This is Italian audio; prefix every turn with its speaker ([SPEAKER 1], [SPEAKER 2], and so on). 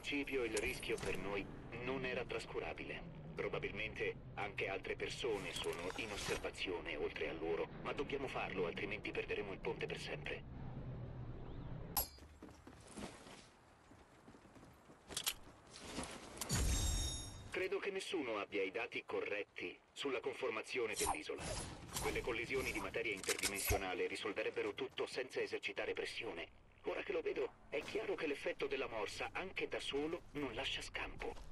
[SPEAKER 1] principio il rischio per noi non era trascurabile. Probabilmente anche altre persone sono in osservazione oltre a loro, ma dobbiamo farlo, altrimenti perderemo il ponte per sempre. Credo che nessuno abbia i dati corretti sulla conformazione dell'isola. Quelle collisioni di materia interdimensionale risolverebbero tutto senza esercitare pressione. Ora che lo vedo, è chiaro che l'effetto della morsa, anche da solo, non lascia scampo.